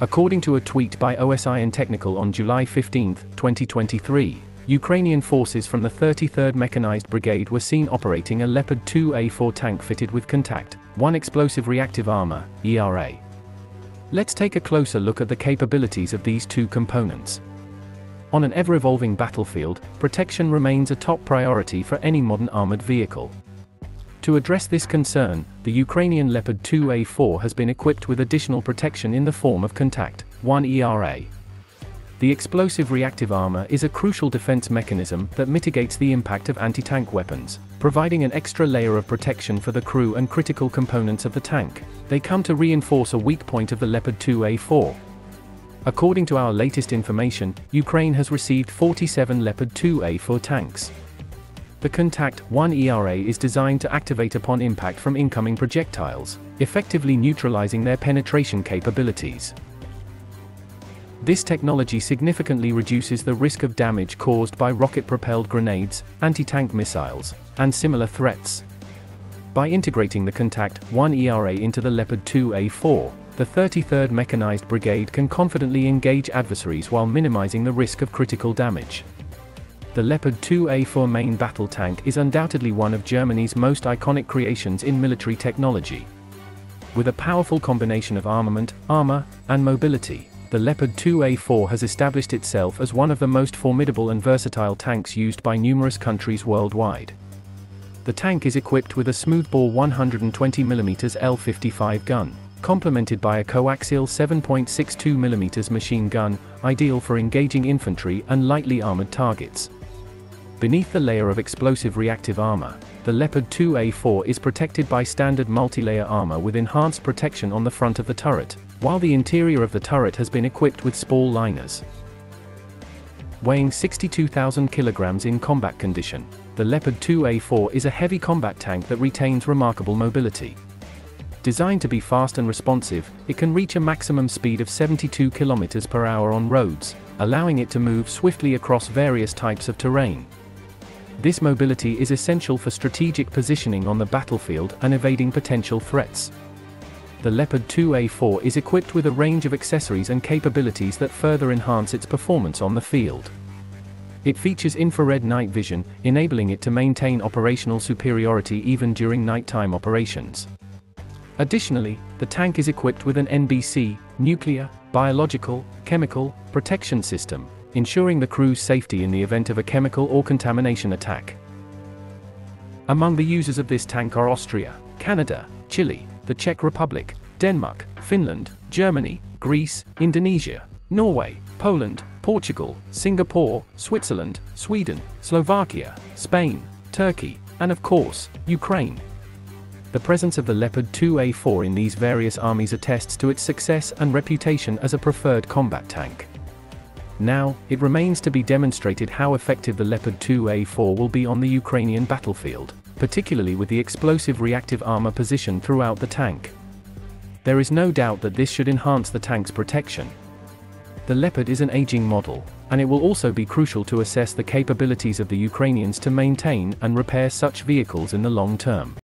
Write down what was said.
According to a tweet by OSINT Technical on July 15, 2023, Ukrainian forces from the 33rd Mechanized Brigade were seen operating a Leopard 2A4 tank fitted with Contact 1 explosive reactive armor, ERA. Let's take a closer look at the capabilities of these two components. On an ever-evolving battlefield, protection remains a top priority for any modern armored vehicle. To address this concern, the Ukrainian Leopard 2A4 has been equipped with additional protection in the form of Contact 1 ERA. The explosive reactive armor is a crucial defense mechanism that mitigates the impact of anti-tank weapons, providing an extra layer of protection for the crew and critical components of the tank. They come to reinforce a weak point of the Leopard 2A4. According to our latest information, Ukraine has received 47 Leopard 2A4 tanks. The Contact 1 ERA is designed to activate upon impact from incoming projectiles, effectively neutralizing their penetration capabilities. This technology significantly reduces the risk of damage caused by rocket-propelled grenades, anti-tank missiles, and similar threats. By integrating the Contact 1 ERA into the Leopard 2A4, the 33rd Mechanized Brigade can confidently engage adversaries while minimizing the risk of critical damage. The Leopard 2A4 main battle tank is undoubtedly one of Germany's most iconic creations in military technology. With a powerful combination of armament, armor, and mobility, the Leopard 2A4 has established itself as one of the most formidable and versatile tanks used by numerous countries worldwide. The tank is equipped with a smoothbore 120mm L55 gun, complemented by a coaxial 7.62mm machine gun, ideal for engaging infantry and lightly armored targets. Beneath the layer of explosive reactive armor, the Leopard 2A4 is protected by standard multi-layer armor with enhanced protection on the front of the turret, while the interior of the turret has been equipped with spall liners. Weighing 62,000 kilograms in combat condition, the Leopard 2A4 is a heavy combat tank that retains remarkable mobility. Designed to be fast and responsive, it can reach a maximum speed of 72 km per hour on roads, allowing it to move swiftly across various types of terrain. This mobility is essential for strategic positioning on the battlefield and evading potential threats. The Leopard 2A4 is equipped with a range of accessories and capabilities that further enhance its performance on the field. It features infrared night vision, enabling it to maintain operational superiority even during nighttime operations. Additionally, the tank is equipped with an NBC, nuclear, biological, chemical, protection system, ensuring the crew's safety in the event of a chemical or contamination attack. Among the users of this tank are Austria, Canada, Chile, the Czech Republic, Denmark, Finland, Germany, Greece, Indonesia, Norway, Poland, Portugal, Singapore, Switzerland, Sweden, Slovakia, Spain, Turkey, and of course, Ukraine. The presence of the Leopard 2A4 in these various armies attests to its success and reputation as a preferred combat tank. Now, it remains to be demonstrated how effective the Leopard 2A4 will be on the Ukrainian battlefield, particularly with the explosive reactive armor positioned throughout the tank. There is no doubt that this should enhance the tank's protection. The Leopard is an aging model, and it will also be crucial to assess the capabilities of the Ukrainians to maintain and repair such vehicles in the long term.